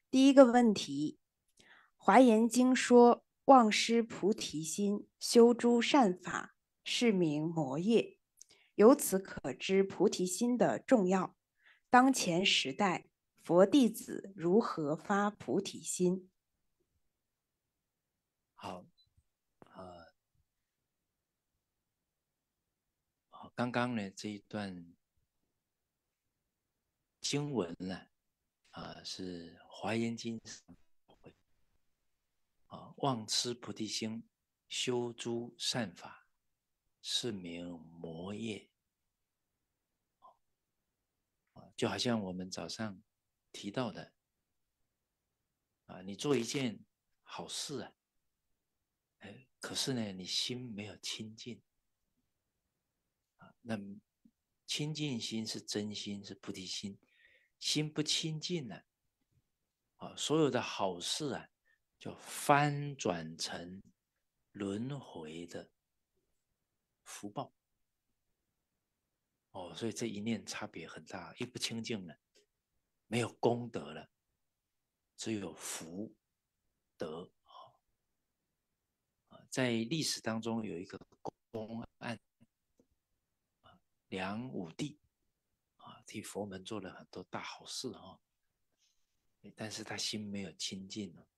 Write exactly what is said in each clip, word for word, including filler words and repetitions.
第一个问题，《华严经》说：“忘失菩提心，修诸善法，是名魔业。”由此可知菩提心的重要。当前时代，佛弟子如何发菩提心？ 好，呃，好，刚刚呢这一段经文呢，啊、呃是《华严经》上啊，忘失菩提心，修诸善法，是名魔业。就好像我们早上提到的啊，你做一件好事啊，哎，可是呢，你心没有清净啊，那清净心是真心，是菩提心，心不清净呢、啊，所有的好事啊，就翻转成轮回的福报哦，所以这一念差别很大，一不清净了，没有功德了，只有福德啊。在历史当中有一个公案，梁武帝啊，替佛门做了很多大好事啊，但是他心没有清净了，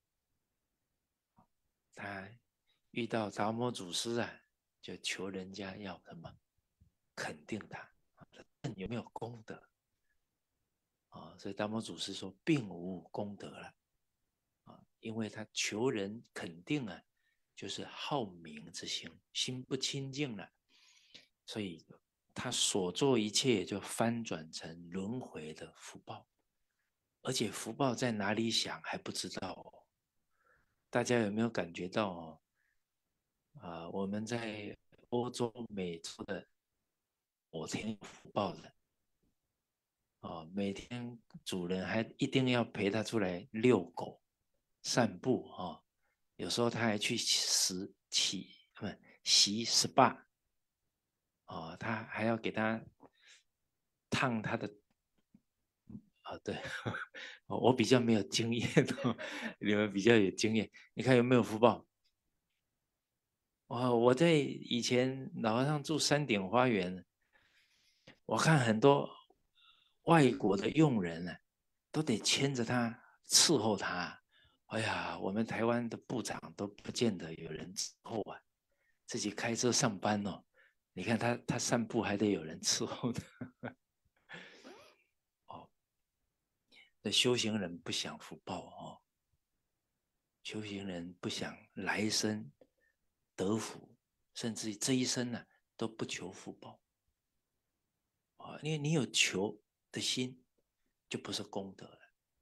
他遇到达摩祖师啊，就求人家要什么肯定他，有没有功德啊？所以达摩祖师说，并无功德了啊，因为他求人肯定啊，就是好名之心，心不清净了，所以他所做一切就翻转成轮回的福报，而且福报在哪里想还不知道哦。大家有没有感觉到哦？啊，我们在欧洲、美洲的，我挺有福报的哦，每天主人还一定要陪他出来遛狗、散步哦，有时候他还去洗洗不洗 S P A 哦，他还要给他烫他的啊、哦，对，我比较没有经验哦，你们比较有经验，你看有没有福报？哇，我在以前老和尚住山顶花园，我看很多外国的佣人呢、都得牵着他伺候他。哎呀，我们台湾的部长都不见得有人伺候啊，自己开车上班哦。你看他他散步还得有人伺候的哦。那修行人不想福报哦，修行人不想来生得福，甚至这一生呢、都不求福报啊、哦，因为你有求的心，就不是功德了。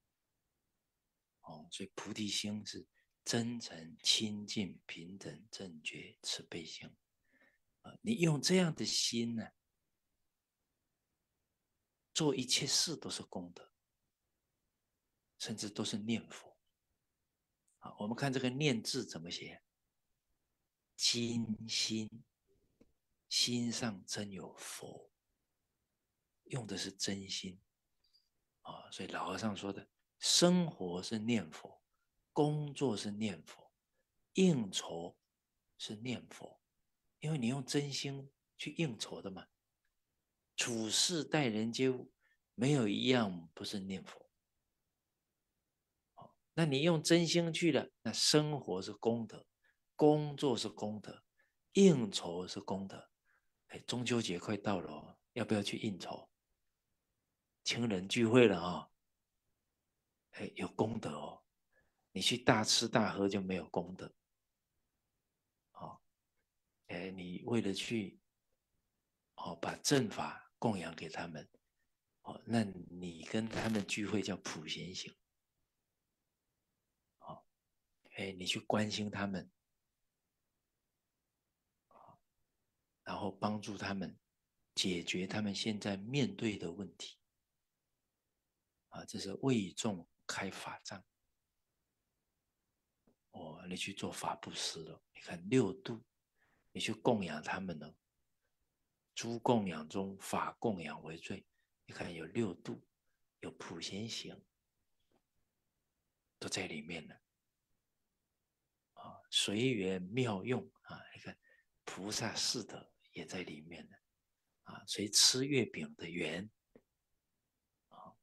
哦，所以菩提心是真诚、清净、平等、正觉、慈悲心啊。你用这样的心呢，做一切事都是功德，甚至都是念佛啊。我们看这个念字怎么写？金心，心上真有佛，用的是真心啊。所以老和尚说的，生活是念佛，工作是念佛，应酬是念佛，因为你用真心去应酬的嘛。处事待人接物，没有一样不是念佛。那你用真心去了，那生活是功德，工作是功德，应酬是功德。哎，中秋节快到了哦，要不要去应酬？亲人聚会了啊、哦，哎，有功德哦。你去大吃大喝就没有功德哦。哎，你为了去哦把正法供养给他们哦，那你跟他们聚会叫普贤行哦。哎，你去关心他们，然后帮助他们解决他们现在面对的问题啊，这是为众开法藏哦。你去做法布施了，你看六度，你去供养他们了，诸供养中法供养为最。你看有六度，有普贤行在里面了。啊，随缘妙用啊，你看菩萨四德也在里面了。啊，所以吃月饼的缘，啊，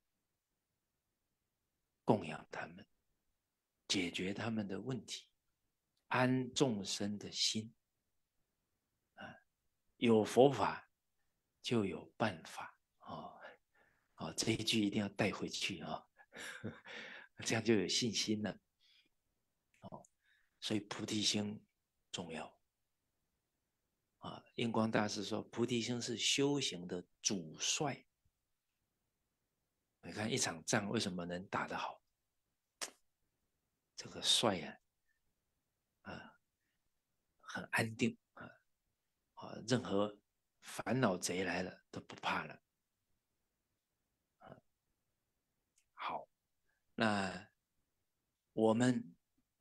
供养他们，解决他们的问题，安众生的心。啊，有佛法就有办法。哦，哦，这一句一定要带回去啊。哦，这样就有信心了。哦，所以菩提心重要。啊，印光大师说，菩提心是修行的主帅。你看一场仗为什么能打得好？这个帅啊，啊，很安定啊，啊，任何烦恼贼来了都不怕了。啊，好，那我们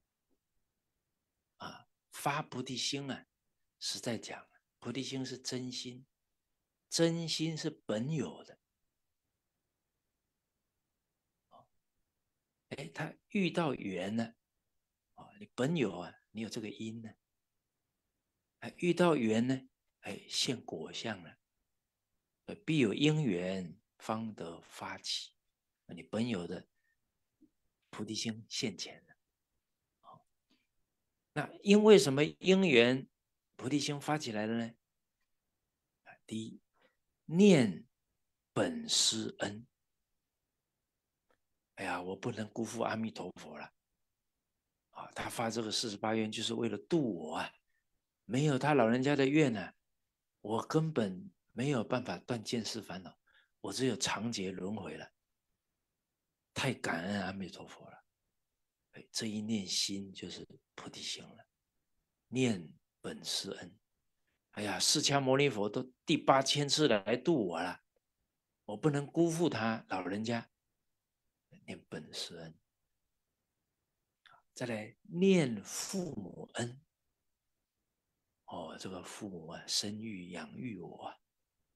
啊发菩提心啊，实在讲，菩提心是真心，真心是本有的。哎，他遇到缘呢，啊，你本有啊，你有这个因呢，哎，遇到缘呢，哎，现果相了，必有因缘方得发起，你本有的菩提心现前了。那因为什么因缘菩提心发起来了呢？第一，念本师恩。哎呀，我不能辜负阿弥陀佛了。啊，他发这个四十八愿就是为了度我啊！没有他老人家的愿呢，啊，我根本没有办法断见思烦恼，我只有长劫轮回了。太感恩阿弥陀佛了。哎，这一念心就是菩提心了，念本师恩。哎呀，释迦牟尼佛都第八千次来度我了，我不能辜负他老人家，念本师恩。再来念父母恩。哦，这个父母啊，生育养育我啊，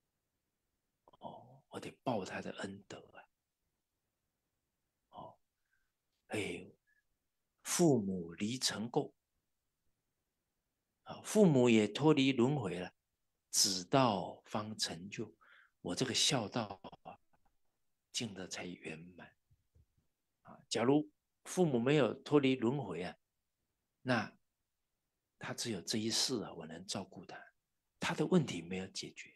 哦，我得报他的恩德啊。哦，哎，父母离尘垢，啊，父母也脱离轮回了，子道方成就，我这个孝道啊，尽的才圆满。啊，假如父母没有脱离轮回啊，那他只有这一世啊，我能照顾他，他的问题没有解决。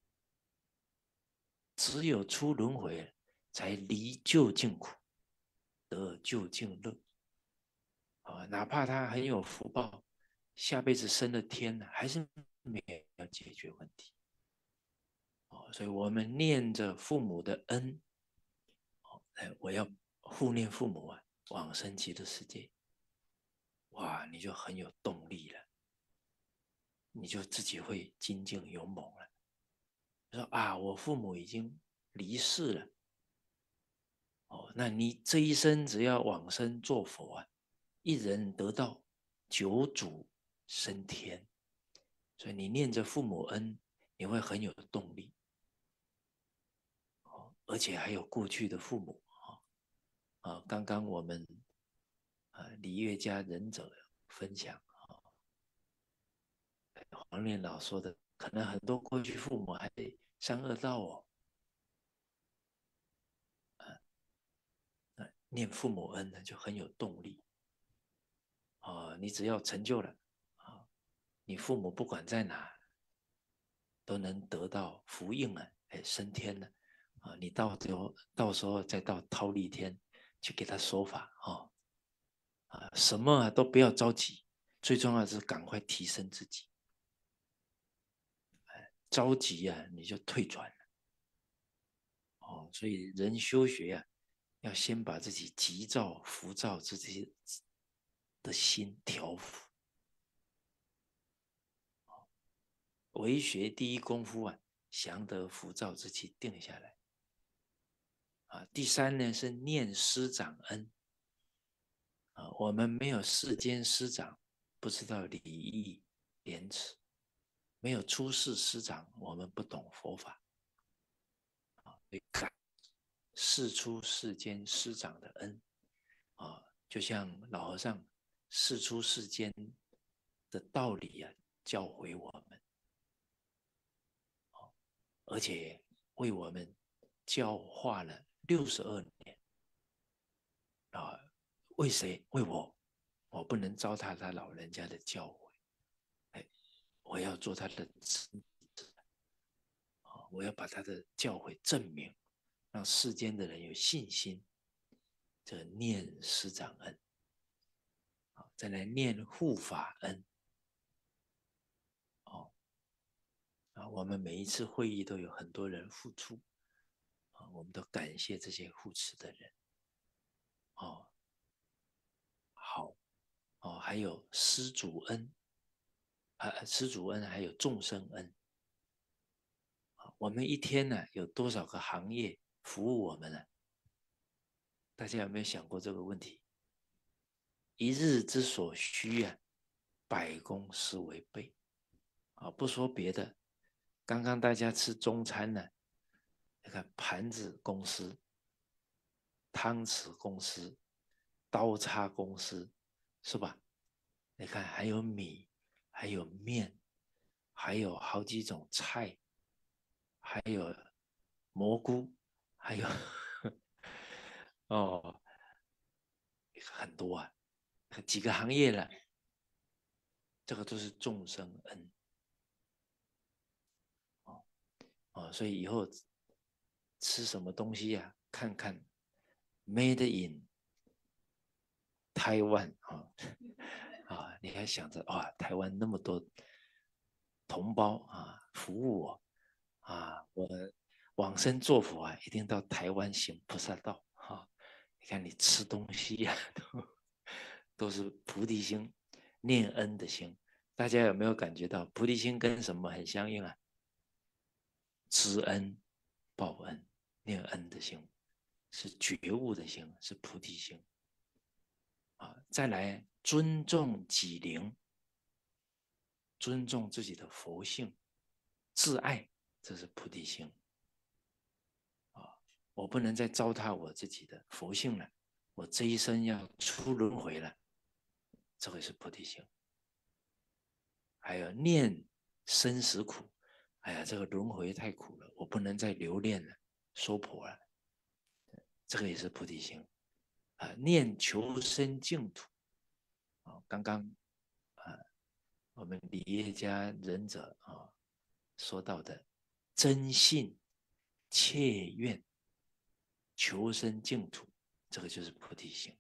只有出轮回，才离究竟苦，得究竟乐。啊，哪怕他很有福报，下辈子升了天了，还是没有解决问题。哦，所以我们念着父母的恩，哦，我要护念父母啊，往生极乐世界。哇，你就很有动力了，你就自己会精进勇猛了。说啊，我父母已经离世了，哦，那你这一生只要往生做佛啊，一人得道，九祖升天。所以你念着父母恩，你会很有动力。哦，而且还有过去的父母啊，啊，刚刚我们啊李月家仁者分享啊，黄念老说的，可能很多过去父母还上恶道哦。念父母恩呢，就很有动力。啊，你只要成就了啊，你父母不管在哪，都能得到福应啊，哎，升天了啊！你到时候到时候再到忉利天去给他说法啊，啊，什么啊都不要着急，最重要的是赶快提升自己。着急啊，你就退转了。哦，所以人修学啊，要先把自己急躁、浮躁自己的心调伏。为学第一功夫啊，降得浮躁之气，定下来。啊，第三呢是念师长恩。啊，我们没有世间师长，不知道礼义廉耻；没有出世师长，我们不懂佛法。啊，感世出世间师长的恩。啊， 就像老和尚世出世间的道理啊，教诲我们，而且为我们教化了六十二年啊！为谁？为我，我不能糟蹋他老人家的教诲，哎，我要做他的子，我要把他的教诲证明，让世间的人有信心。这念师长恩，再来念护法恩。哦，啊，我们每一次会议都有很多人付出，啊，我们都感谢这些护持的人。哦，好，哦，还有施主恩，啊，施主恩还有众生恩。我们一天呢、啊、有多少个行业服务我们呢、啊？大家有没有想过这个问题？一日之所需啊，百公司为备。啊，不说别的，刚刚大家吃中餐呢，你看盘子公司、汤匙公司、刀叉公司，是吧？你看还有米，还有面，还有好几种菜，还有蘑菇，还有哦，很多啊，几个行业了，这个都是众生恩哦哦，所以以后吃什么东西啊，看看 Made in 台湾啊啊，你还想着哇，台湾那么多同胞啊，服务我啊，我往生做佛啊，一定到台湾行菩萨道啊。你看你吃东西呀、啊，都都是菩提心、念恩的心。大家有没有感觉到菩提心跟什么很相应啊？知恩、报恩、念恩的心，是觉悟的心，是菩提心啊。再来尊重己灵，尊重自己的佛性，自爱，这是菩提心啊。我不能再糟蹋我自己的佛性了，我这一生要出轮回了，这个是菩提心。还有念生死苦，哎呀，这个轮回太苦了，我不能再留恋了，娑婆了，这个也是菩提心啊。念求生净土啊，刚刚啊，我们理业家仁者啊说到的真信切愿求生净土，这个就是菩提心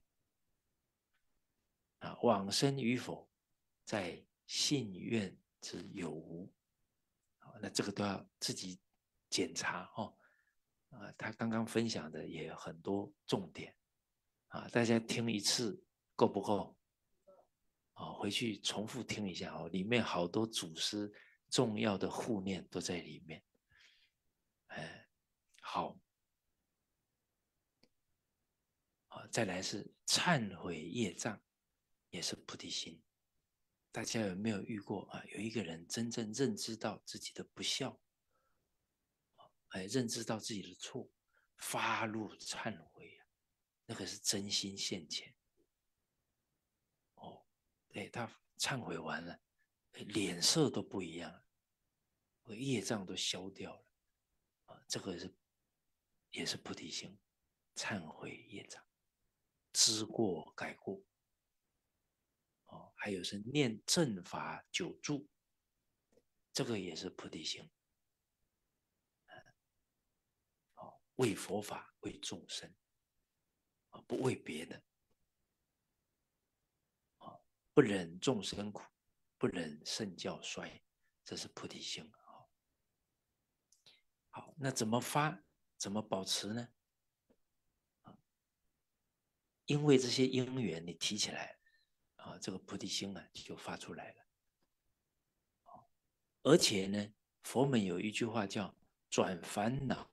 啊。往生与否，在信愿之有无。那这个都要自己检查哦。啊，他刚刚分享的也有很多重点啊，大家听一次够不够？啊，回去重复听一下哦，里面好多祖师重要的护念都在里面。哎，好，啊，再来是忏悔业障，也是菩提心。大家有没有遇过啊？有一个人真正认知到自己的不孝，哎，认知到自己的错，发怒忏悔啊，那个是真心现前。哦，对，他忏悔完了，脸色都不一样了，业障都消掉了啊，这个是也是菩提心，忏悔业障，知过改过。哦，还有是念正法久住，这个也是菩提心。哦，为佛法，为众生，啊，不为别的。啊，不忍众生苦，不忍圣教衰，这是菩提心。好，那怎么发？怎么保持呢？因为这些因缘你提起来啊，这个菩提心啊就发出来了。而且呢，佛门有一句话叫转烦恼，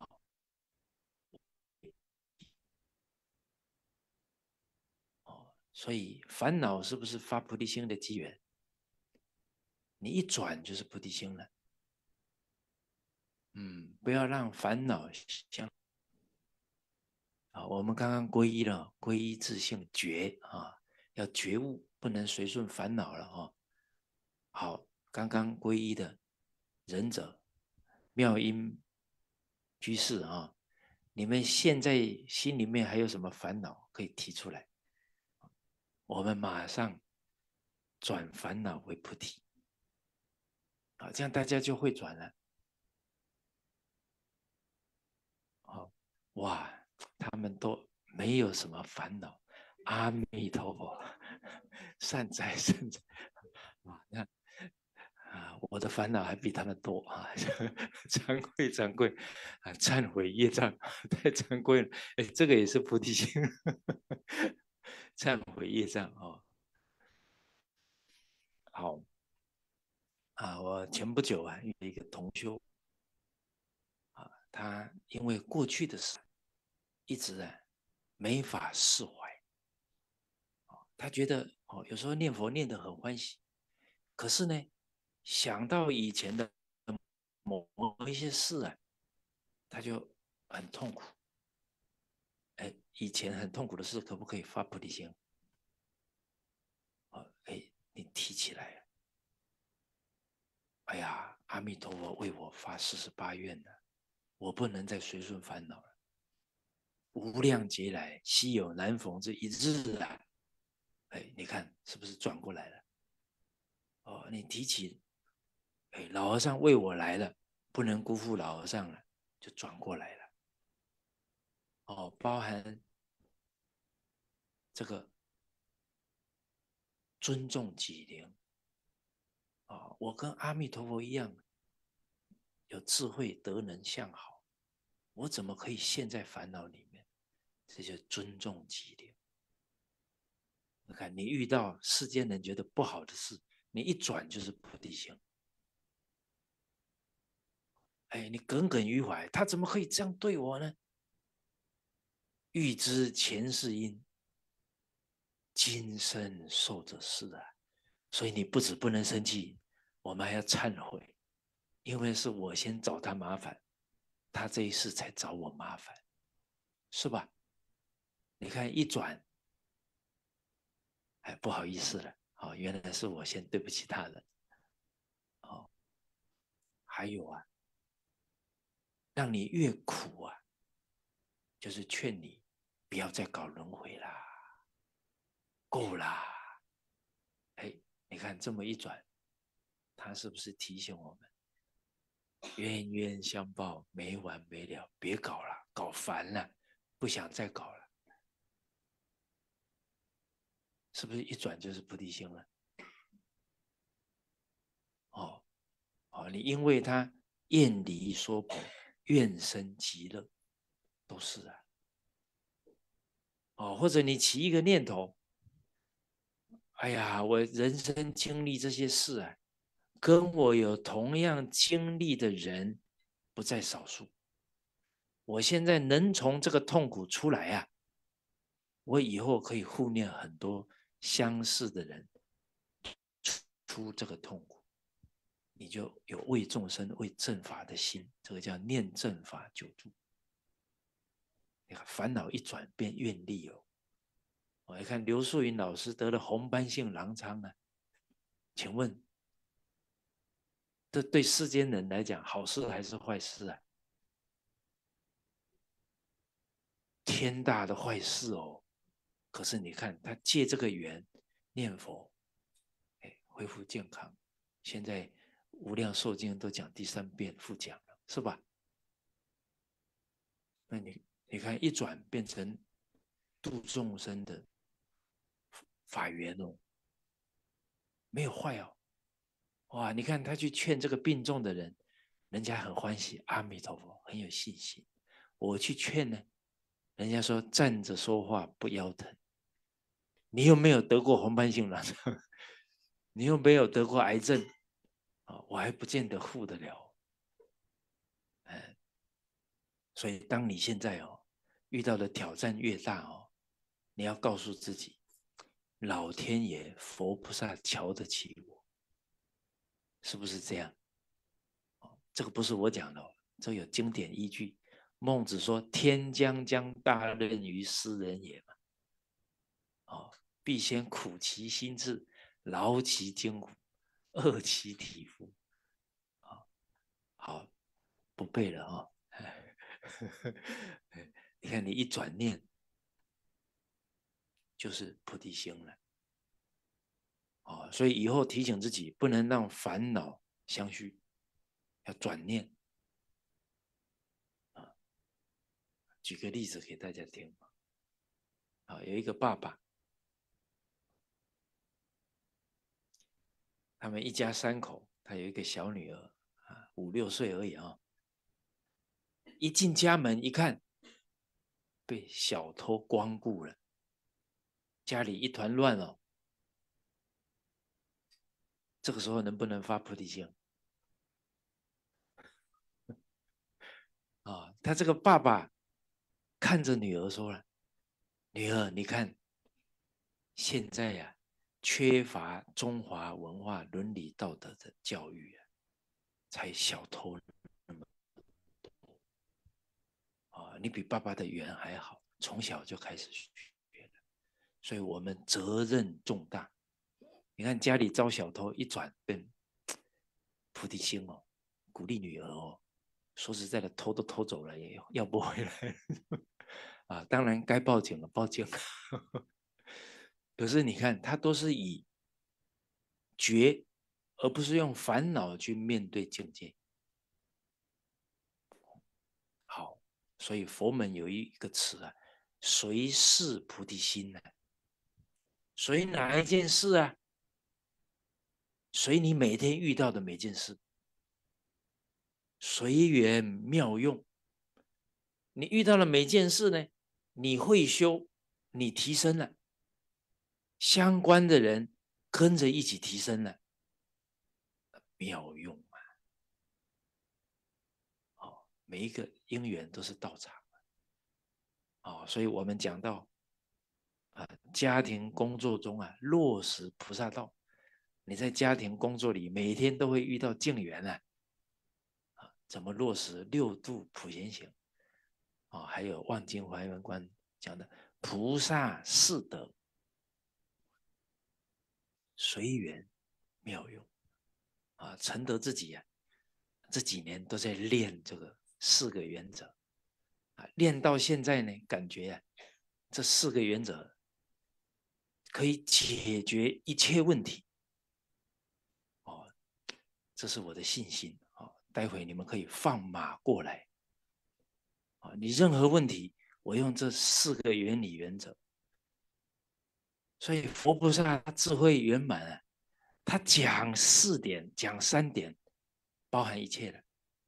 哦，所以烦恼是不是发菩提心的机缘？你一转就是菩提心了。嗯，不要让烦恼像啊，我们刚刚皈依了，皈依自性觉啊，要觉悟，不能随顺烦恼了哦。好，刚刚皈依的仁者妙音居士啊，你们现在心里面还有什么烦恼可以提出来？我们马上转烦恼为菩提啊，这样大家就会转了。好，哇，他们都没有什么烦恼。阿弥陀佛，善哉善哉啊！那啊，我的烦恼还比他们多啊！惭愧惭愧啊！忏悔业障，太惭愧了。哎，这个也是菩提心，忏悔业障哦。好啊，我前不久啊，遇一个同修啊，他因为过去的事一直啊没法释怀。他觉得哦，有时候念佛念得很欢喜，可是呢，想到以前的某一些事啊，他就很痛苦。哎，以前很痛苦的事，可不可以发菩提心？哦，哎，你提起来了。哎呀，阿弥陀佛为我发四十八愿了，我不能再随顺烦恼了。无量劫来，稀有难逢这一日啊！哎，你看是不是转过来了？哦，你提起，哎，老和尚为我来了，不能辜负老和尚了，就转过来了。哦，包含这个尊重己灵啊、哦，我跟阿弥陀佛一样，有智慧、德能、相好，我怎么可以陷在烦恼里面？这就尊重己灵。你看，你遇到世间人觉得不好的事，你一转就是菩提心。哎，你耿耿于怀，他怎么可以这样对我呢？欲知前世因，今生受者是啊。所以你不止不能生气，我们还要忏悔，因为是我先找他麻烦，他这一世才找我麻烦，是吧？你看一转，哎，不好意思了，哦，原来是我先对不起他了，哦，还有啊，让你越苦啊，就是劝你不要再搞轮回啦，够啦，哎，你看这么一转，他是不是提醒我们，冤冤相报没完没了，别搞了，搞烦了，不想再搞了，是不是一转就是菩提心了？哦哦，你因为他厌离娑婆，愿生极乐，都是啊。哦，或者你起一个念头，哎呀，我人生经历这些事啊，跟我有同样经历的人不在少数。我现在能从这个痛苦出来啊，我以后可以护念很多相似的人出这个痛苦，你就有为众生、为正法的心，这个叫念正法久住。你看烦恼一转变愿力哦。我来看刘素云老师得了红斑性狼疮啊，请问这对世间人来讲好事还是坏事啊？天大的坏事哦。可是你看他借这个缘念佛，哎，恢复健康。现在无量寿经都讲第三遍复讲了，是吧？那你你看一转变成度众生的法缘哦，没有坏哦。哇，你看他去劝这个病重的人，人家很欢喜，阿弥陀佛，很有信心。我去劝呢，人家说站着说话不腰疼。你又没有得过红斑性狼疮，你又没有得过癌症啊，我还不见得护得了。嗯，所以当你现在哦遇到的挑战越大哦，你要告诉自己，老天爷、佛菩萨瞧得起我，是不是这样？这个不是我讲的哦，这有经典依据。 孟子说：“天将降大任于斯人也嘛。”哦，必先苦其心志，劳其筋骨，饿其体肤。啊、哦，好，不背了啊、哦。你看，你一转念，就是菩提心了。哦，所以以后提醒自己，不能让烦恼相续，要转念。啊，举个例子给大家听。啊，有一个爸爸，他们一家三口，他有一个小女儿，啊，五六岁而已啊。一进家门一看，被小偷光顾了，家里一团乱哦。这个时候能不能发菩提心？啊，他这个爸爸看着女儿说了：“女儿，你看，现在呀、啊，缺乏中华文化伦理道德的教育啊，才小偷那么多啊！你比爸爸的缘还好，从小就开始学了，所以我们责任重大。你看家里遭小偷，一转变菩提心哦，鼓励女儿哦。说实在的，偷都偷走了，也要不回来啊。当然该报警了，报警。可是你看，他都是以觉，而不是用烦恼去面对境界。好，所以佛门有一个词啊，随事菩提心啊。随哪一件事啊？随你每天遇到的每件事，随缘妙用。你遇到了每件事呢，你会修，你提升了，相关的人跟着一起提升了，妙用啊！哦，每一个因缘都是道场哦，所以我们讲到啊，家庭工作中啊，落实菩萨道。你在家庭工作里每天都会遇到境缘啊，啊，怎么落实六度普贤行？哦，还有望经还原观讲的菩萨四德，随缘妙用啊，承德自己呀、啊，这几年都在练这个四个原则啊，练到现在呢，感觉啊，这四个原则可以解决一切问题哦，这是我的信心啊、哦。待会你们可以放马过来啊、哦，你任何问题，我用这四个原理原则。所以佛菩萨他智慧圆满啊，他讲四点，讲三点，包含一切的。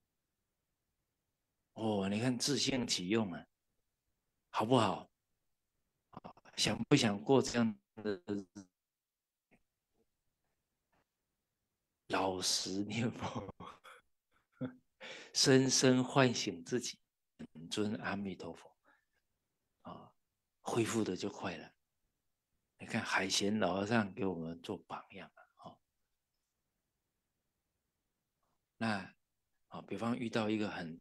哦，你看自性起用啊，好不好？想不想过这样的老实念佛，深深唤醒自己，尊阿弥陀佛啊、哦，恢复的就快了。你看海贤老和尚给我们做榜样啊、哦，那啊、哦，比方遇到一个很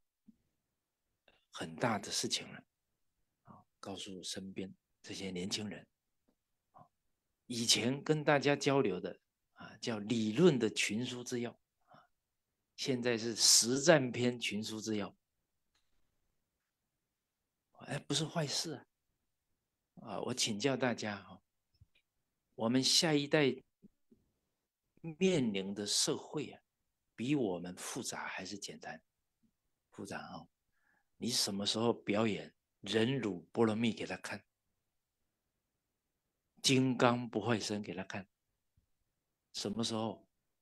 很大的事情了啊、哦，告诉身边这些年轻人。以前跟大家交流的啊，叫理论的群书之要啊，现在是实战篇群书之要，哎，不是坏事啊！啊，我请教大家哈，我们下一代面临的社会啊，比我们复杂还是简单？复杂啊！你什么时候表演忍辱波罗蜜给他看？金刚不坏身给他看？什么时候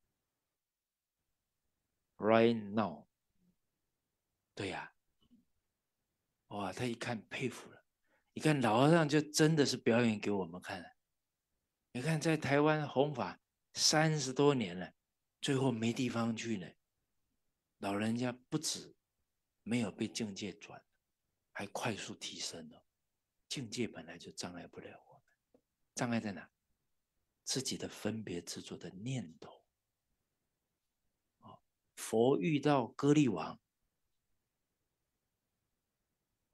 ？Right now。对呀、啊，哇，他一看佩服了。你看老和尚就真的是表演给我们看了。你看在台湾弘法三十多年了，最后没地方去呢。老人家不止没有被境界转，还快速提升了。境界本来就障碍不了我们，障碍在哪？自己的分别执着的念头。佛遇到歌利王，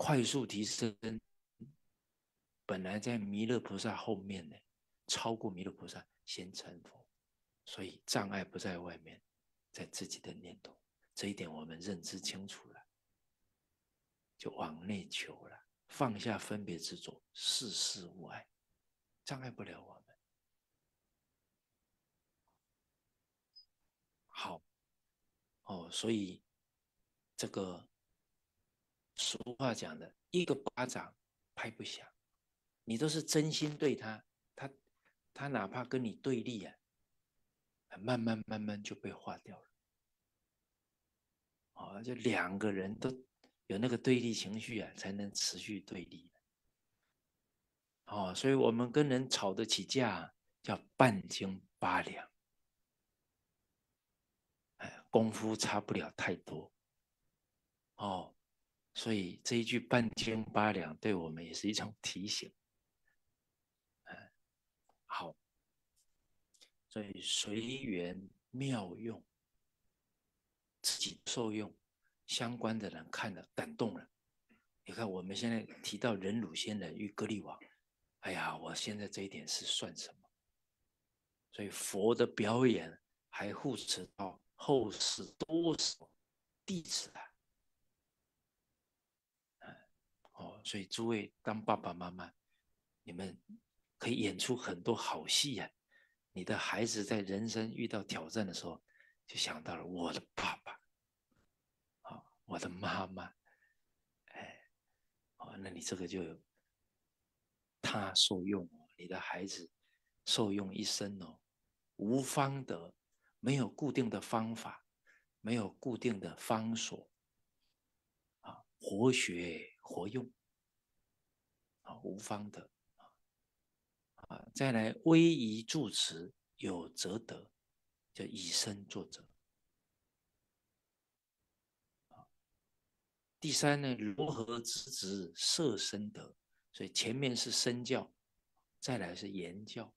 快速提升，本来在弥勒菩萨后面呢，超过弥勒菩萨先成佛，所以障碍不在外面，在自己的念头。这一点我们认知清楚了，就往内求了，放下分别执着，事事无碍，障碍不了我们。好，哦，所以这个俗话讲的，一个巴掌拍不响，你都是真心对他，他他哪怕跟你对立啊，慢慢慢慢就被化掉了。哦，就两个人都有那个对立情绪啊，才能持续对立。哦，所以我们跟人吵得起架啊，叫半斤八两，哎，功夫差不了太多。哦，所以这一句半斤八两对我们也是一种提醒。哎，好，所以随缘妙用，自己受用，相关的人看了感动了。你看我们现在提到忍辱仙人与歌利王，哎呀，我现在这一点是算什么？所以佛的表演还护持到后世多少弟子啊！哦，所以诸位当爸爸妈妈，你们可以演出很多好戏呀、啊。你的孩子在人生遇到挑战的时候，就想到了我的爸爸，啊、哦，我的妈妈，哎，哦，那你这个就有他受用哦，你的孩子受用一生哦，无方得，没有固定的方法，没有固定的方所，啊，活学活用，啊，无方得。啊，再来威仪助持有则得，就以身作则。第三呢，如何直直摄身德，所以前面是身教，再来是言教。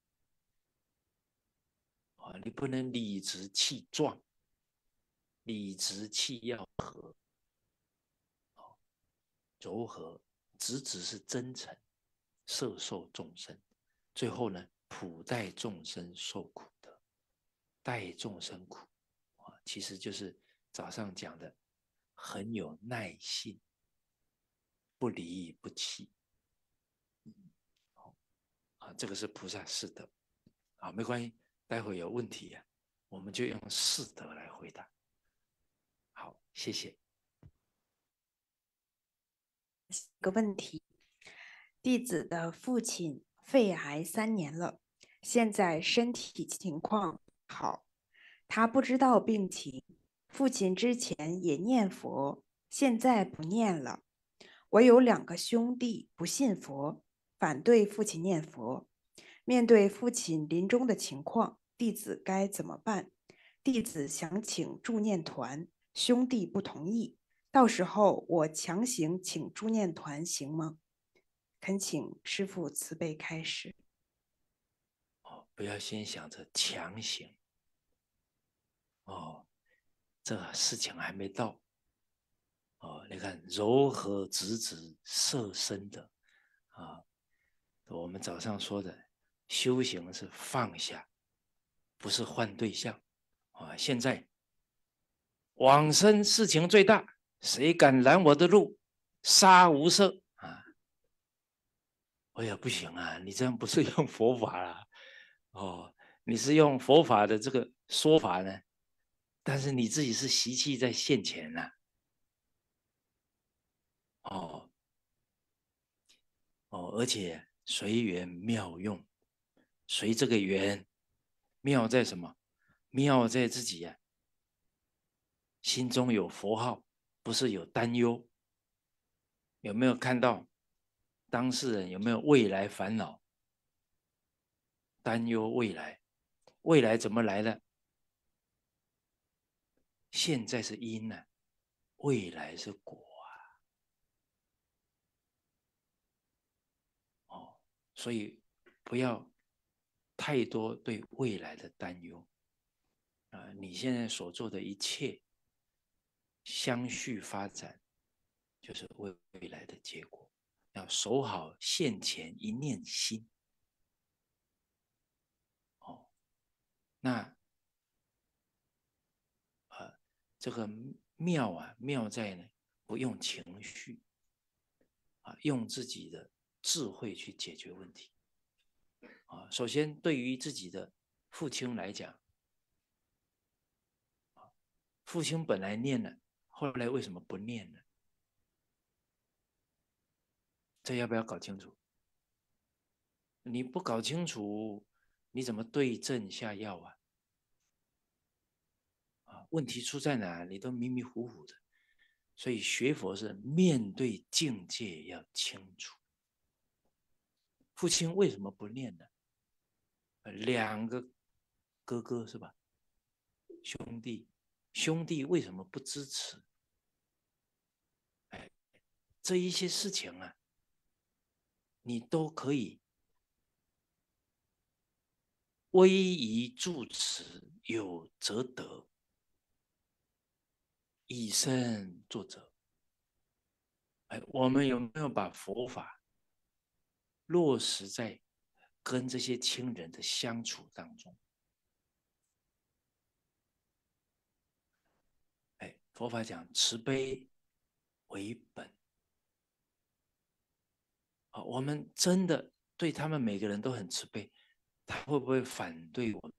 啊，你不能理直气壮，理直气要和，柔和，直直是真诚，摄受众生。最后呢，普代众生受苦的，代众生苦啊，其实就是早上讲的，很有耐性，不离不弃。啊，这个是菩萨四德。啊，没关系，待会有问题啊，我们就用四德来回答。好，谢谢。 个问题，弟子的父亲肺癌三年了，现在身体情况好，他不知道病情。父亲之前也念佛，现在不念了。我有两个兄弟不信佛，反对父亲念佛。面对父亲临终的情况，弟子该怎么办？弟子想请助念团，兄弟不同意，到时候我强行请助念团行吗？恳请师父慈悲开示。 哦，不要先想着强行。哦，这个事情还没到。哦，你看柔和直直摄身的啊，我们早上说的修行是放下，不是换对象啊。现在往生事情最大，谁敢拦我的路？杀无赦啊！哎呀，不行啊，你这样不是用佛法啦，哦，你是用佛法的这个说法呢，但是你自己是习气在现前呐、啊，哦哦，而且随缘妙用，随这个缘，妙在什么？妙在自己呀、啊，心中有佛号，不是有担忧。有没有看到当事人有没有未来烦恼？担忧未来，未来怎么来的？现在是因呢、啊，未来是果啊！哦，所以不要太多对未来的担忧啊！你现在所做的一切相续发展， 就是未来的结果。要守好现前一念心。哦，那呃，这个妙啊，妙在呢，不用情绪啊，用自己的智慧去解决问题啊。首先，对于自己的父亲来讲，父亲本来念了，后来为什么不念呢？这要不要搞清楚？你不搞清楚，你怎么对症下药啊？啊，问题出在哪？你都迷迷糊糊的。所以学佛是面对境界要清楚。父亲为什么不念呢？两个哥哥是吧？兄弟，兄弟为什么不支持？哎，这一些事情啊，你都可以威仪助持，有则得，以身作则。哎，我们有没有把佛法落实在跟这些亲人的相处当中？哎，佛法讲慈悲为本。啊，我们真的对他们每个人都很慈悲，他会不会反对我们？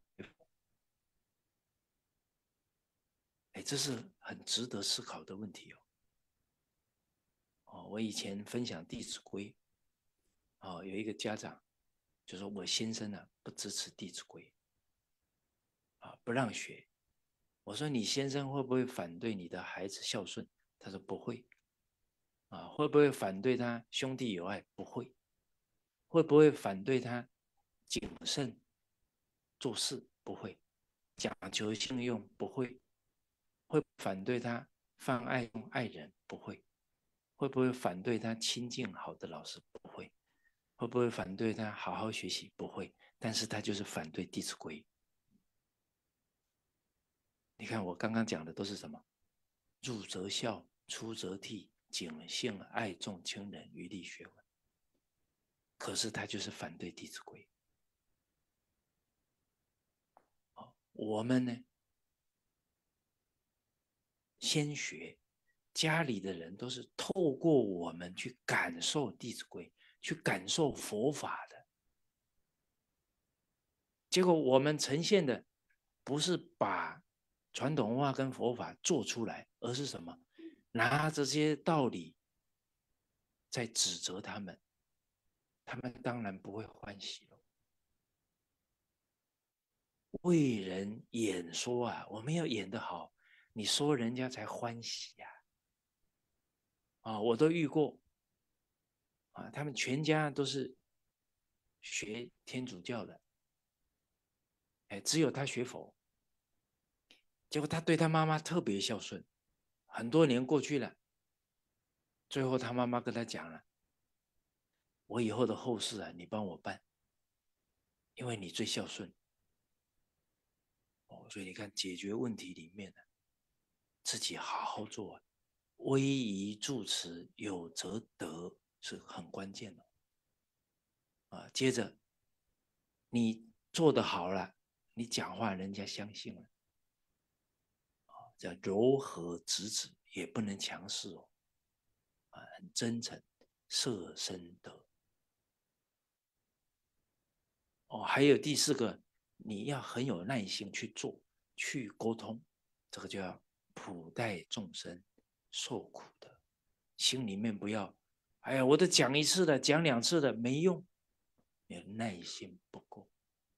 哎，这是很值得思考的问题哦。哦，我以前分享《弟子规》，哦，有一个家长就说：“我先生呢、啊、不支持《弟子规》，啊，不让学。”我说：“你先生会不会反对你的孩子孝顺？”他说：“不会。”啊，会不会反对他兄弟有爱？不会。会不会反对他谨慎做事？不会。讲求信用？不会。会反对他犯爱用爱人？不会。会不会反对他亲近好的老师？不会。会不会反对他好好学习？不会。但是他就是反对《弟子规》。你看我刚刚讲的都是什么？入则孝，出则悌，谨信爱重亲人，于理学问。可是他就是反对《弟子规》。哦，我们呢，先学，家里的人都是透过我们去感受《弟子规》，去感受佛法的。结果我们呈现的不是把传统文化跟佛法做出来，而是什么？拿这些道理在指责他们，他们当然不会欢喜了。为人演说啊，我们要演得好，你说人家才欢喜呀、啊。啊，我都遇过啊，他们全家都是学天主教的，哎，只有他学佛。结果他对他妈妈特别孝顺，很多年过去了，最后他妈妈跟他讲了：“我以后的后事啊，你帮我办，因为你最孝顺。”哦，所以你看，解决问题里面呢、啊，自己好好做、啊，威仪助持，有则得是很关键的啊。接着你做得好了，你讲话人家相信了，啊，叫柔和直指，也不能强势哦，啊，很真诚，设身得。哦，还有第四个，你要很有耐心去做，去沟通，这个就要普待众生受苦的，心里面不要，哎呀，我都讲一次了，讲两次了没用，你的耐心不够，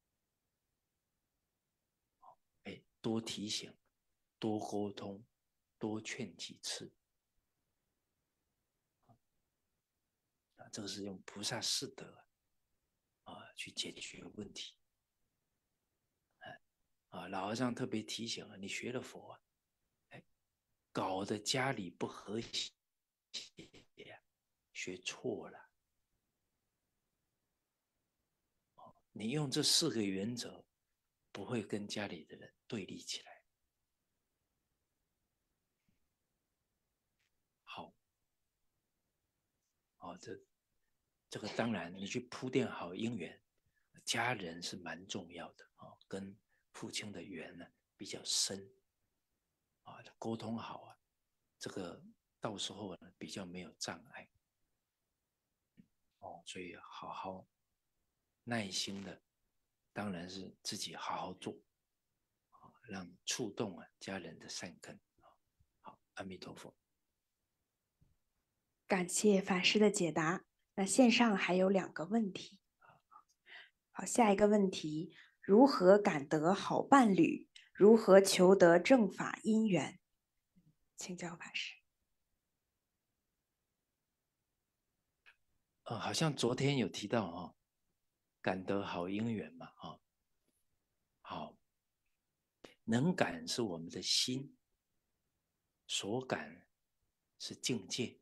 哎，多提醒，多沟通，多劝几次，啊，这个是用菩萨四德啊去解决问题。啊，老和尚特别提醒了，你学了佛啊，哎，搞得家里不和谐，学错了。你用这四个原则，不会跟家里的人对立起来。好， 哦，这这个当然，你去铺垫好姻缘，家人是蛮重要的哦，跟父亲的缘呢比较深啊，沟通好啊，这个到时候呢比较没有障碍哦，所以好好耐心的，当然是自己好好做，让触动啊家人的善根。好，阿弥陀佛。 感谢法师的解答。那线上还有两个问题。好，下一个问题：如何感得好伴侣？如何求得正法因缘？请教法师。 呃，好像昨天有提到哦，感得好因缘嘛，哦，好，能感是我们的心，所感是境界。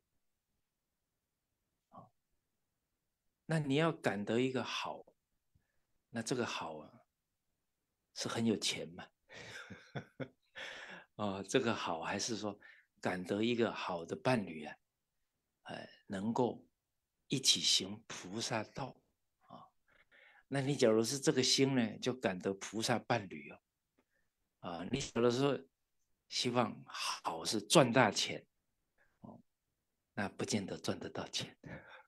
哦，那你要感得一个好，那这个好啊，是很有钱嘛？哦，这个好还是说感得一个好的伴侣啊，呃，能够一起行菩萨道啊，哦，那你假如是这个心呢，就感得菩萨伴侣哦，啊，你有的时候希望好是赚大钱哦，那不见得赚得到钱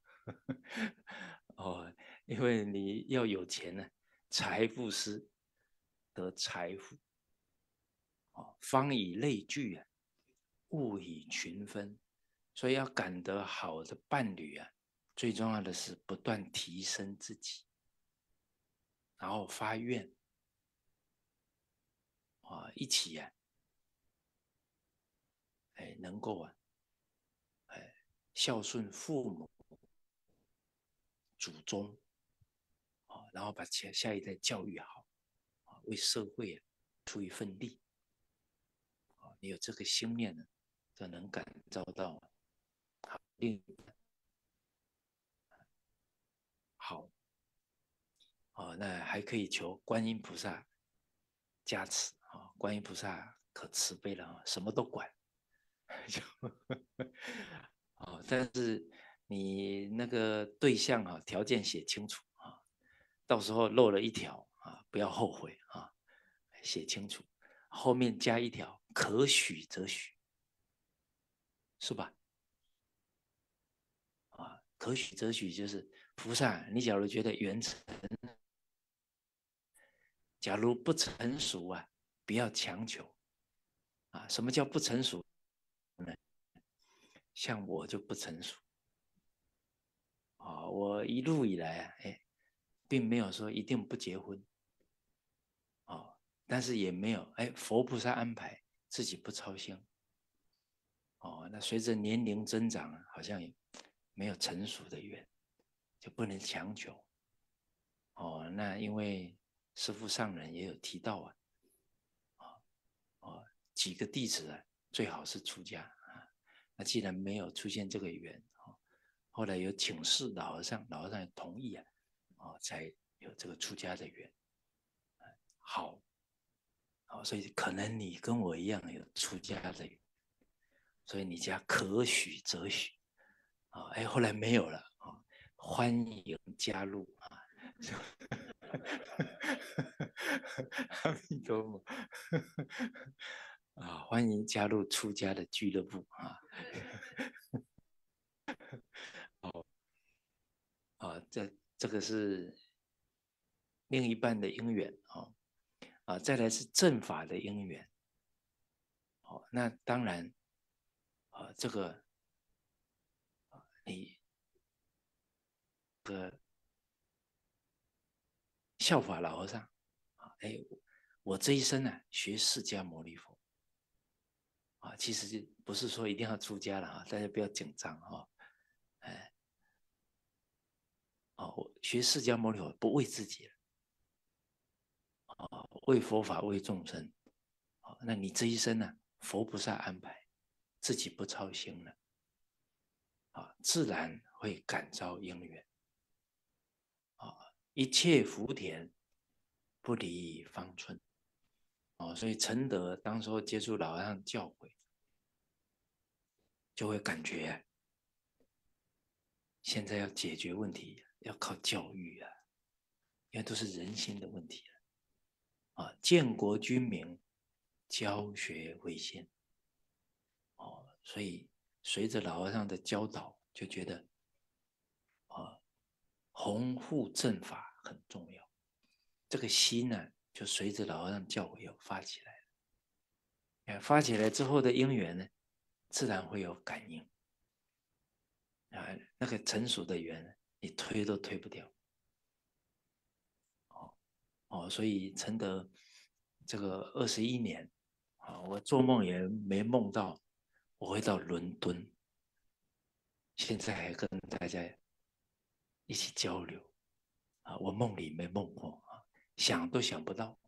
哦，因为你要有钱呢，财富是得财富哦，方以类聚啊，物以群分，所以要感得好的伴侣啊，最重要的是不断提升自己，然后发愿啊，一起啊，哎，能够啊，哎，孝顺父母、祖宗啊，然后把下下一代教育好啊，为社会啊出一份力啊，你有这个心念呢，就能感召到好另一半好啊，那还可以求观音菩萨加持啊，观音菩萨可慈悲了啊，什么都管。就哦，但是你那个对象啊，条件写清楚啊，到时候漏了一条啊，不要后悔啊，写清楚，后面加一条，可许则许，是吧？啊，可许则许就是菩萨，你假如觉得缘成，假如不成熟啊，不要强求啊。什么叫不成熟呢？像我就不成熟啊，我一路以来啊，哎，并没有说一定不结婚哦，但是也没有哎，佛菩萨安排自己不操心哦。那随着年龄增长，好像也没有成熟的缘，就不能强求哦。那因为师父上人也有提到啊，哦哦，几个弟子啊，最好是出家啊。那既然没有出现这个缘哦，后来有请示老和尚，老和尚也同意啊，哦，才有这个出家的缘。好，好，所以可能你跟我一样有出家的缘。所以你家可许则许啊，哎，后来没有了啊，欢迎加入啊，阿弥陀佛啊，欢迎加入出家的俱乐部啊，哦啊，这这个是另一半的因缘啊啊，再来是正法的因缘，哦，那当然啊，这个你效法老和尚啊，哎，我这一生呢、啊、学释迦牟尼佛啊，其实不是说一定要出家了啊，大家不要紧张哈，哎，哦，我学释迦牟尼佛不为自己了啊，为佛法为众生，啊，那你这一生呢、啊，佛菩萨安排，自己不操心了啊，自然会感召因缘啊，一切福田不离方寸哦，所以承德当时候接触老和尚教诲，就会感觉现在要解决问题，要靠教育啊，因为都是人心的问题啊。啊，建国军民，教学为先。哦，所以随着老和尚的教导，就觉得啊，弘护正法很重要。这个心呢，就随着老和尚教诲有发起来了。发起来之后的因缘呢，自然会有感应。啊，那个成熟的缘，你推都推不掉。哦哦，所以承德这个二十一年啊，我做梦也没梦到我会到伦敦，现在还跟大家一起交流啊，我梦里没梦过啊，想都想不到。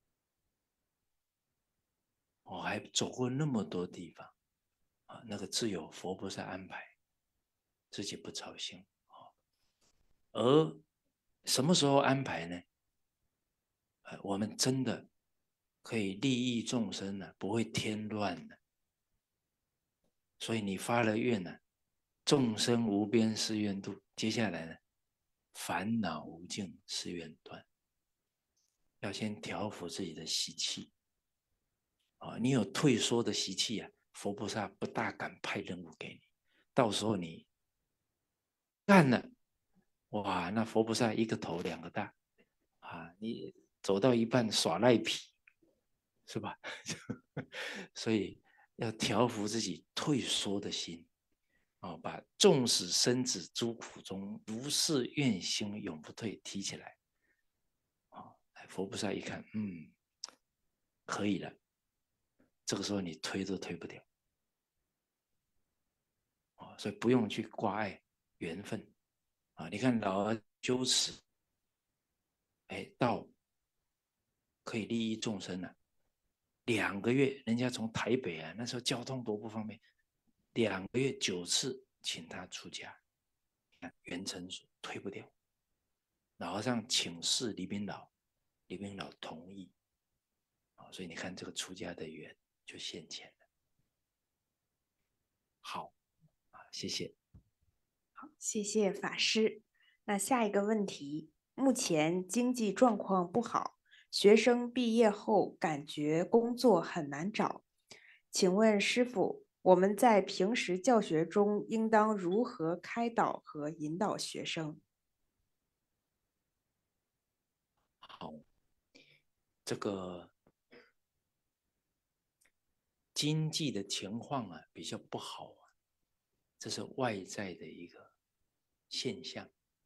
我还走过那么多地方啊，那个自有佛菩萨安排，自己不操心啊。而什么时候安排呢？我们真的可以利益众生呢，不会添乱的。所以你发了愿呢，众生无边誓愿度。接下来呢，烦恼无尽誓愿断。要先调伏自己的习气啊，你有退缩的习气啊，佛菩萨不大敢派任务给你。到时候你干了，哇，那佛菩萨一个头两个大啊，你走到一半耍赖皮，是吧？所以要调伏自己退缩的心啊，把纵使生子诸苦中，如是愿心永不退提起来啊。佛菩萨一看，嗯，可以了，这个时候你推都推不掉啊，所以不用去挂碍缘分啊。你看老而修持，哎，到可以利益众生了、啊。两个月，人家从台北啊，那时候交通多不方便，两个月九次请他出家，袁成熟推不掉。老和尚请示李炳老，李炳老同意啊，所以你看这个出家的缘就现前了。好啊，谢谢。 好，谢谢法师。那下一个问题，目前经济状况不好，学生毕业后感觉工作很难找，请问师父，我们在平时教学中应当如何开导和引导学生？ 好，这个经济的情况啊比较不好啊，这是外在的一个现象。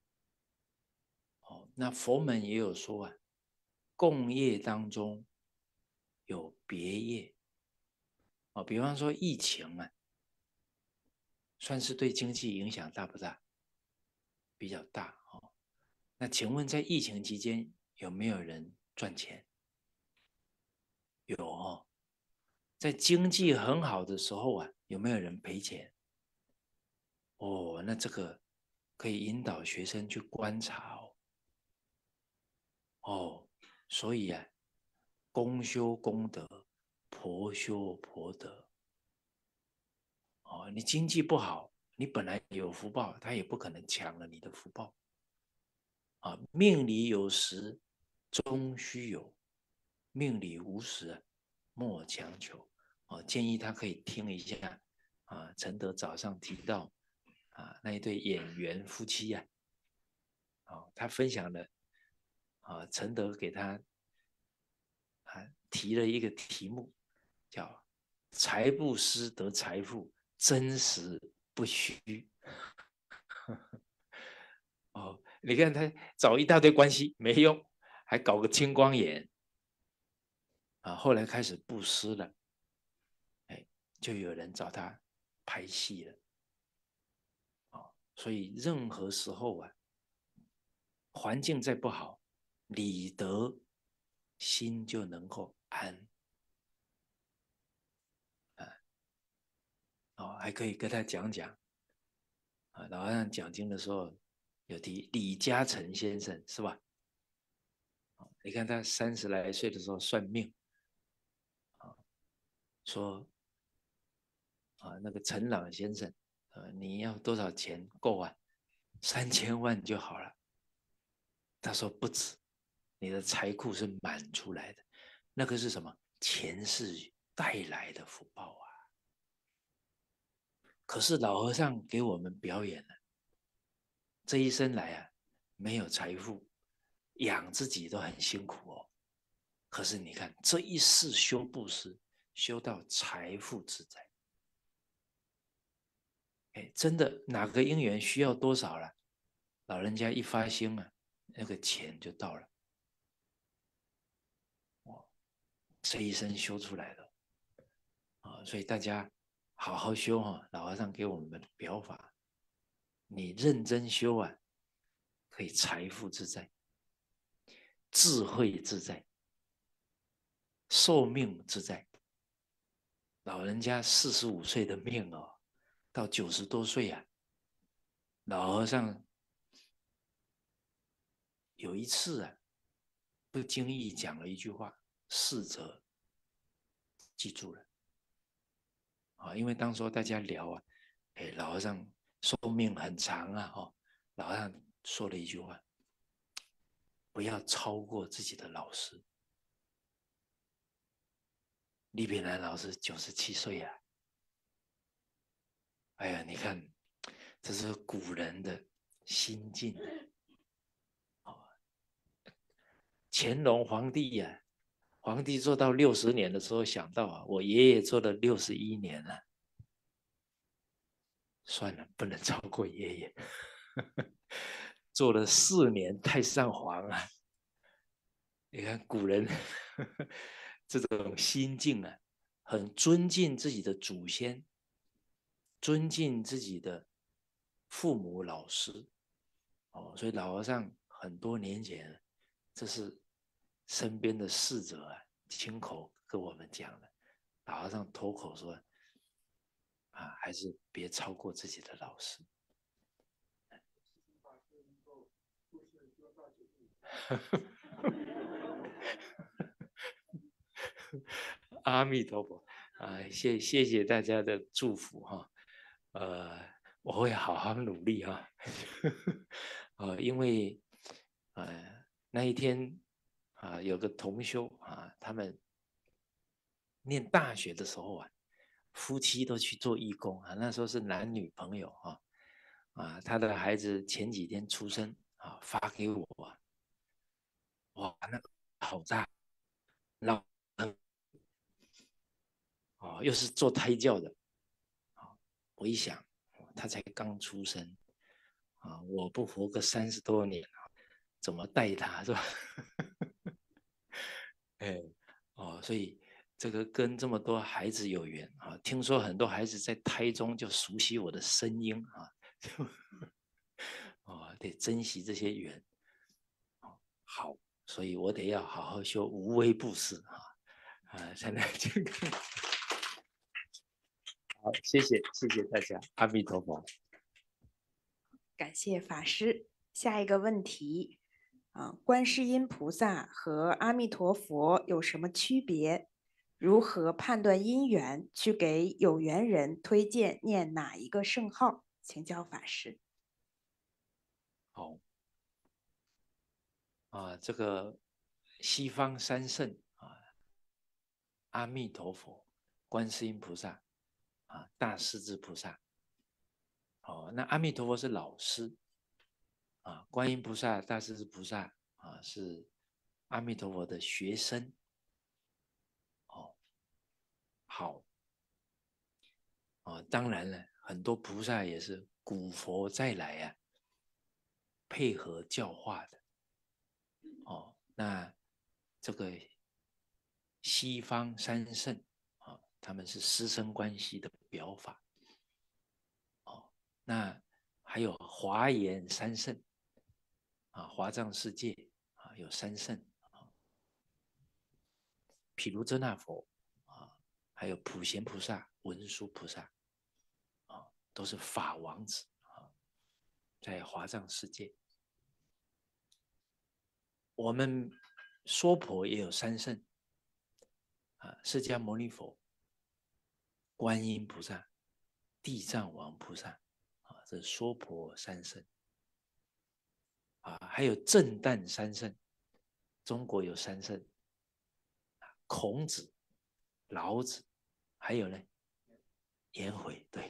哦，那佛门也有说啊，共业当中有别业哦，比方说疫情啊，算是对经济影响大不大？比较大哦。那请问在疫情期间有没有人赚钱？有哦。在经济很好的时候啊，有没有人赔钱？哦，那这个可以引导学生去观察哦。哦，所以啊，公修公德，婆修婆德。哦，你经济不好，你本来有福报，他也不可能抢了你的福报。啊，命里有时终须有，命里无时莫强求。哦，建议他可以听一下啊，承德早上提到啊那一对演员夫妻呀、啊，哦，他分享了啊，承德给他啊提了一个题目，叫财不思得财富，真实不虚。哦，你看他找一大堆关系没用，还搞个青光眼啊，后来开始布施了，哎，就有人找他拍戏了啊、哦。所以任何时候啊，环境再不好，理得心就能够安啊。哦，还可以跟他讲讲啊，老和尚讲经的时候有提李嘉诚先生是吧？你看他三十来岁的时候算命啊，说啊那个陈朗先生，呃，你要多少钱够啊？ 三千万就好了。他说不止，你的财库是满出来的，那个是什么？前世带来的福报啊。可是老和尚给我们表演了，这一生来啊，没有财富，养自己都很辛苦哦。可是你看这一世修布施，修到财富自在。哎，真的哪个因缘需要多少了，老人家一发心啊，那个钱就到了。哦，这一生修出来的啊，所以大家好好修哈。老和尚给我们表法，你认真修啊，可以财富自在，智慧自在，寿命自在。老人家四十五岁的命哦，到九十多岁啊，老和尚有一次啊，不经意讲了一句话，逝者记住了啊，因为当时大家聊啊，哎，老和尚寿命很长啊，哦，老和尚说了一句话，不要超过自己的老师。李炳南老师九十七岁啊，哎呀，你看，这是古人的心境啊。乾隆皇帝呀、啊，皇帝做到六十年的时候，想到啊，我爷爷做了六十一年了，算了，不能超过爷爷。做了四年太上皇啊，你看古人这种心境啊，很尊敬自己的祖先，尊敬自己的父母老师哦，所以老和尚很多年前，这是身边的侍者啊，亲口跟我们讲的。老和尚脱口说啊，还是别超过自己的老师。阿弥陀佛啊，谢谢谢大家的祝福哈，呃，我会好好努力哈，呃，因为呃那一天啊，有个同修啊，他们念大学的时候啊，夫妻都去做义工啊，那时候是男女朋友啊，啊，他的孩子前几天出生啊，发给我啊，哇，那个好大，然后哦，又是做胎教的，啊，我一想，他才刚出生啊，我不活个三十多年啊，怎么带他是吧？哎，哦，所以这个跟这么多孩子有缘啊，听说很多孩子在胎中就熟悉我的声音啊，就哦，得珍惜这些缘，哦，好，所以我得要好好修无微不至啊，啊，才能健康。好，谢谢谢谢大家，阿弥陀佛。 感谢法师。下一个问题啊，观世音菩萨和阿弥陀佛有什么区别？如何判断因缘？去给有缘人推荐念哪一个圣号？请教法师。 好啊，这个西方三圣啊，阿弥陀佛、观世音菩萨啊、大势至菩萨。哦，那阿弥陀佛是老师啊，观音菩萨、大势至菩萨啊是阿弥陀佛的学生。哦，好啊，当然了，很多菩萨也是古佛再来啊，配合教化的。哦，那这个西方三圣啊，他们是师生关系的表法。哦，那还有华严三圣啊，华藏世界啊有三圣啊，毗卢遮那佛啊，还有普贤菩萨、文殊菩萨啊，都是法王子啊，在华藏世界。我们娑婆也有三圣啊，释迦牟尼佛、观音菩萨、地藏王菩萨啊，这娑婆三圣。 啊，还有震旦三圣，中国有三圣，孔子、老子，还有呢颜回，对，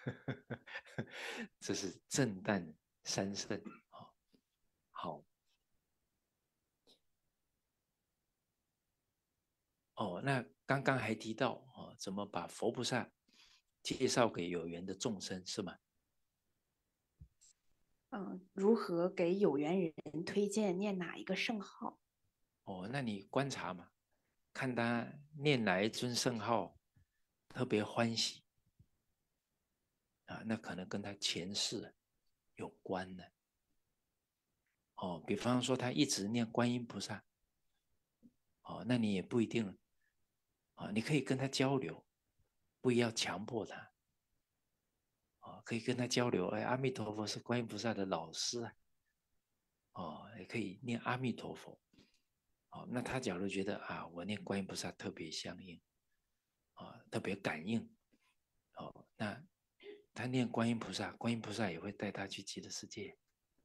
这是震旦三圣啊。好，哦，那刚刚还提到哦，怎么把佛菩萨介绍给有缘的众生，是吗？ 嗯，如何给有缘人推荐念哪一个圣号？ 哦，那你观察嘛，看他念哪一尊圣号特别欢喜啊，那可能跟他前世有关呢。哦，比方说他一直念观音菩萨，哦，那你也不一定了，啊，你可以跟他交流，不要强迫他，哦，可以跟他交流，哎，阿弥陀佛是观音菩萨的老师啊，哦，也可以念阿弥陀佛，哦，那他假如觉得啊，我念观音菩萨特别相应，啊，特别感应，哦，那他念观音菩萨，观音菩萨也会带他去极乐世界，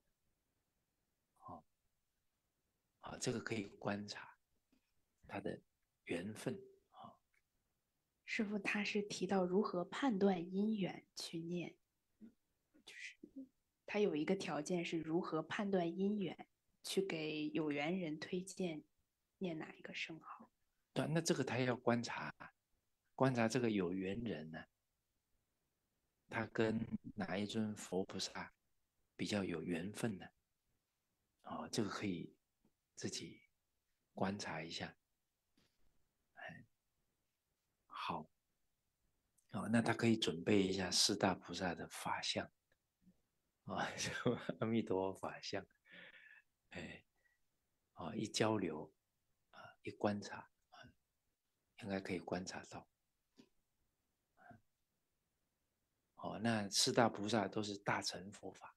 哦，啊，这个可以观察他的缘分，啊， 师父他是提到如何判断因缘去念，就是他有一个条件是如何判断因缘，去给有缘人推荐念哪一个圣号。 对，那这个他要观察，观察这个有缘人呢，他跟哪一尊佛菩萨比较有缘分呢？哦，这个可以自己观察一下。哎，好，哦，那他可以准备一下四大菩萨的法相啊，就阿弥陀佛法相，哎，啊，一交流啊，一观察啊，应该可以观察到。哦，那四大菩萨都是大乘佛法，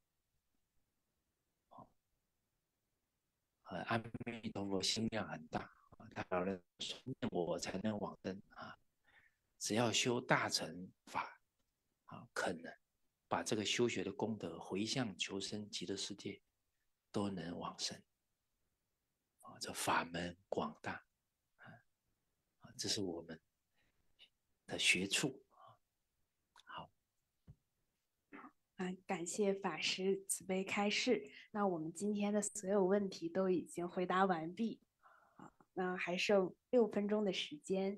呃，阿弥陀佛心量很大，他老人说我才能往生啊，只要修大乘法啊，肯呢把这个修学的功德回向求生极乐世界，都能往生啊，这法门广大啊，这是我们的学处。好， 啊，感谢法师慈悲开示。那我们今天的所有问题都已经回答完毕，啊，那还剩六分钟的时间。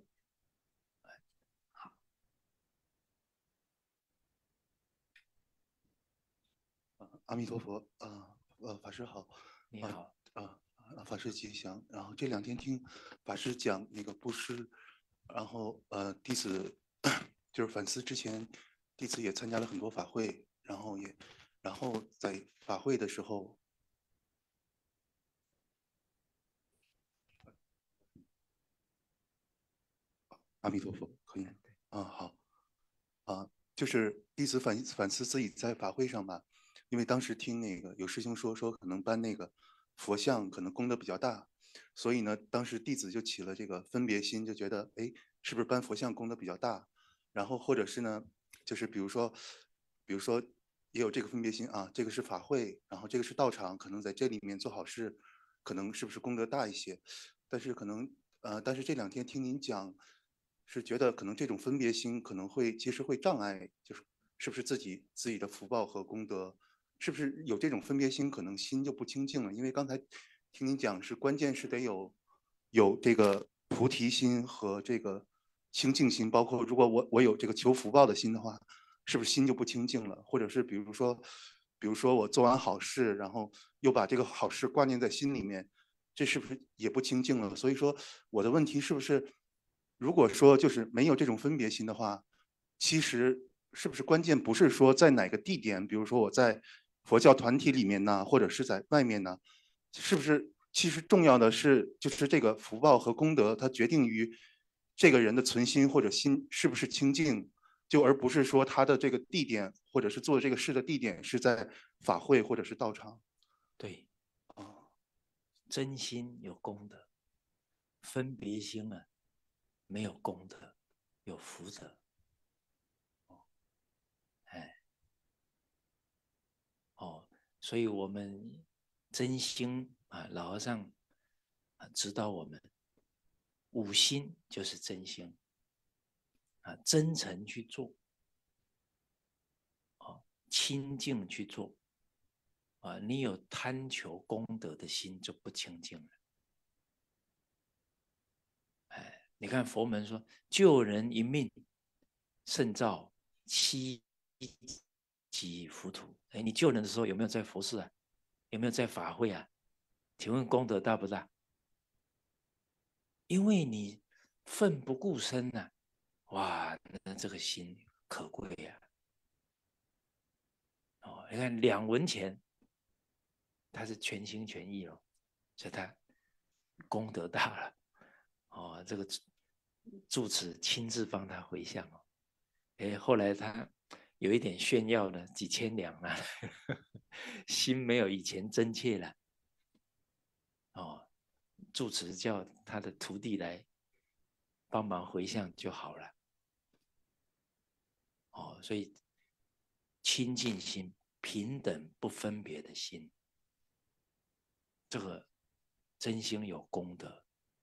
阿弥陀佛啊，呃，法师好，啊你好， 啊啊，法师吉祥。然后这两天听法师讲那个布施，然后呃，弟子就是反思之前，弟子也参加了很多法会，然后也，然后在法会的时候，阿弥陀佛，可以吗？啊，好。啊，就是弟子反反思自己在法会上吧，因为当时听那个有师兄说说可能搬那个佛像可能功德比较大，所以呢，当时弟子就起了这个分别心，就觉得哎，是不是搬佛像功德比较大？然后或者是呢，就是比如说，比如说也有这个分别心啊，这个是法会，然后这个是道场，可能在这里面做好事，可能是不是功德大一些？但是可能呃，但是这两天听您讲。是觉得可能这种分别心可能会其实会障碍，就是是不是自己自己的福报和功德，是不是有这种分别心，可能心就不清净了？因为刚才听您讲是关键是得有有这个菩提心和这个清净心，包括如果我我有这个求福报的心的话，是不是心就不清净了？或者是比如说，比如说我做完好事，然后又把这个好事挂念在心里面，这是不是也不清净了？所以说我的问题是不是？如果说就是没有这种分别心的话，其实是不是关键不是说在哪个地点，比如说我在佛教团体里面呢，或者是在外面呢，是不是其实重要的是就是这个福报和功德，它决定于这个人的存心或者心是不是清净，就而不是说他的这个地点或者是做这个事的地点是在法会或者是道场。 对， 啊， 真心有功德，分别心啊没有功德，有福德。哎，哦，所以我们真心啊，老和尚啊指导我们，五心就是真心啊，真诚去做，啊，清净去做，啊，你有贪求功德的心就不清净了。哎，你看佛门说救人一命，胜造七级浮屠。哎，你救人的时候有没有在佛事啊？有没有在法会啊？请问功德大不大？因为你奋不顾身呐、啊，哇，那这个心可贵呀、啊！哦，你看两文钱，他是全心全意哦，所以他功德大了。哦，这个住持亲自帮他回向哦。哎，后来他有一点炫耀了，几千两了，心没有以前真切了。哦，住持叫他的徒弟来帮忙回向就好了。哦，所以清净心、平等不分别的心，这个真心有功德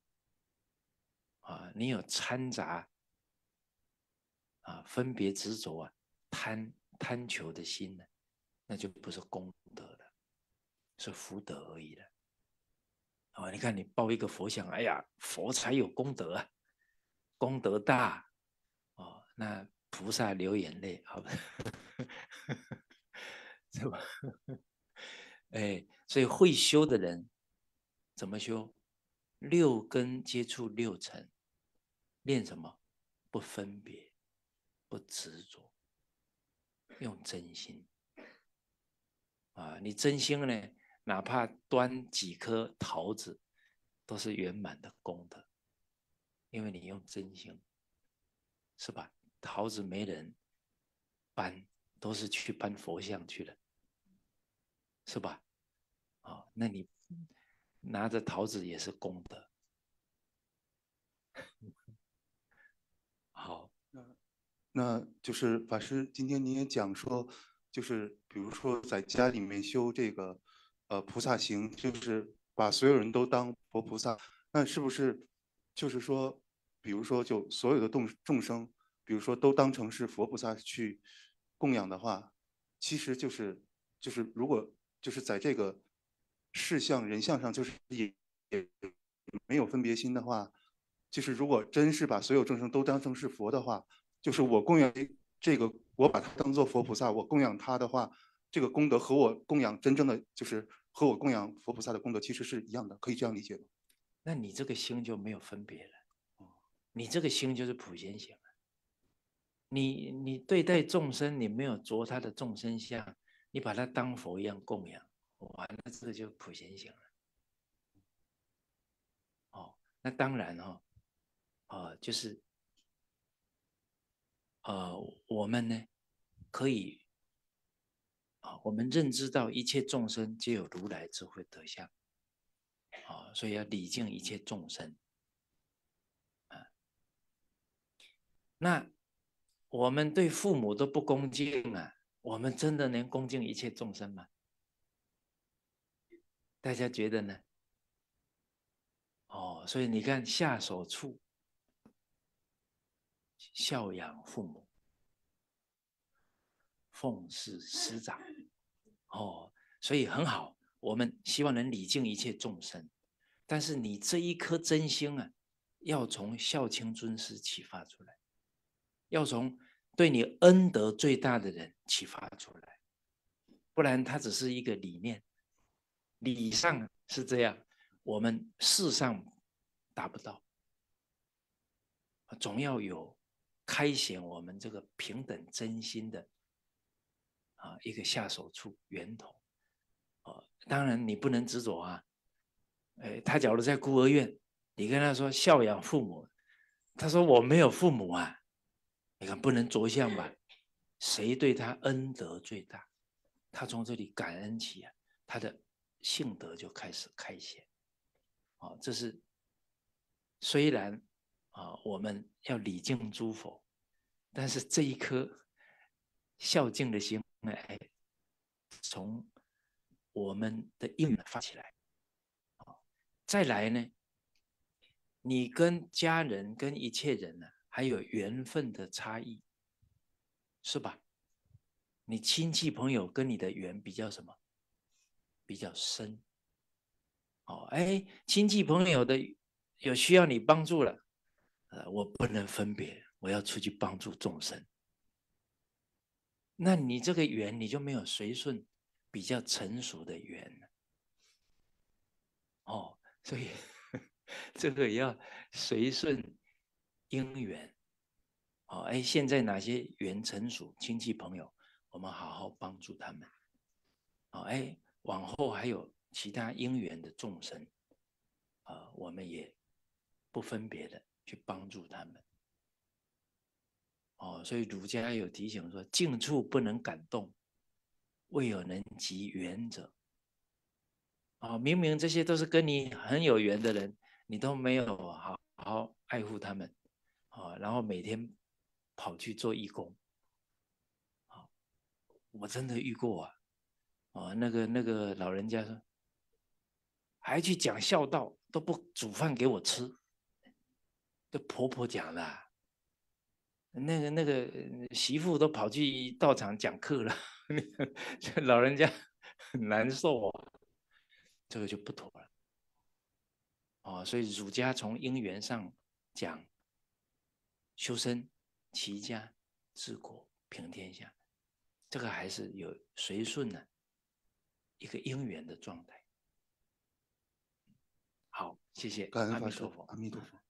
啊！你有掺杂啊分别执着啊贪贪求的心呢，那就不是功德了，是福德而已了。啊，你看你抱一个佛像，哎呀，佛才有功德啊，功德大哦，那菩萨流眼泪，好吧？是吧？哎，所以会修的人怎么修？六根接触六尘，练什么？不分别，不执着，用真心啊！你真心呢，哪怕端几颗桃子，都是圆满的功德，因为你用真心，是吧？桃子没人搬，都是去搬佛像去了，是吧？啊，那你拿着桃子也是功德。好， 那那就是法师，今天您也讲说，就是比如说在家里面修这个呃菩萨行，就是把所有人都当佛菩萨，那是不是就是说，比如说就所有的众众生，比如说都当成是佛菩萨去供养的话，其实就是就是如果就是在这个事相人相上，就是也也没有分别心的话。就是如果真是把所有众生都当成是佛的话，就是我供养这个，我把它当做佛菩萨，我供养他的话，这个功德和我供养真正的就是和我供养佛菩萨的功德其实是一样的，可以这样理解吗？ 那你这个心就没有分别了，你这个心就是普贤行了。你你对待众生，你没有着他的众生相，你把他当佛一样供养，哇，那这个就普贤行了。哦，那当然哦，呃，就是呃，我们呢可以啊、呃，我们认知到一切众生皆有如来智慧德相啊、呃，所以要礼敬一切众生啊、呃。那我们对父母都不恭敬啊，我们真的能恭敬一切众生吗？大家觉得呢？哦，所以你看下手处孝养父母，奉事师长，哦，所以很好，我们希望能礼敬一切众生，但是你这一颗真心啊，要从孝亲尊师启发出来，要从对你恩德最大的人启发出来，不然它只是一个理念，理上是这样，我们事上达不到，总要有开显我们这个平等真心的啊一个下手处源头。哦，当然你不能执着啊，哎，他假如在孤儿院，你跟他说孝养父母，他说我没有父母啊，你看不能着相吧？谁对他恩德最大，他从这里感恩起啊，他的性德就开始开显。哦，这是虽然啊，我们要礼敬诸佛，但是这一颗孝敬的心，哎，从我们的因缘发起来。再来呢，你跟家人、跟一切人呢、啊，还有缘分的差异，是吧？你亲戚朋友跟你的缘比较什么？比较深。哦，哎，亲戚朋友的有需要你帮助了，呃，我不能分别，我要出去帮助众生。那你这个缘你就没有随顺比较成熟的缘了。哦，所以这个也要随顺因缘。哦，哎，现在哪些缘成熟，亲戚朋友，我们好好帮助他们。哦，哎，往后还有其他因缘的众生，啊、呃，我们也不分别的去帮助他们。哦，所以儒家有提醒说，近处不能感动，未有能及缘者。哦，明明这些都是跟你很有缘的人，你都没有好好爱护他们，哦，然后每天跑去做义工。哦，我真的遇过啊。哦，那个那个老人家说，还去讲孝道，都不煮饭给我吃，这婆婆讲的、啊。那个那个媳妇都跑去道场讲课了，老人家很难受啊，这个就不妥了。哦，所以儒家从因缘上讲，修身、齐家、治国、平天下，这个还是有随顺的一个因缘的状态。好，谢谢， 感恩法师， 阿弥陀佛， 阿弥陀佛。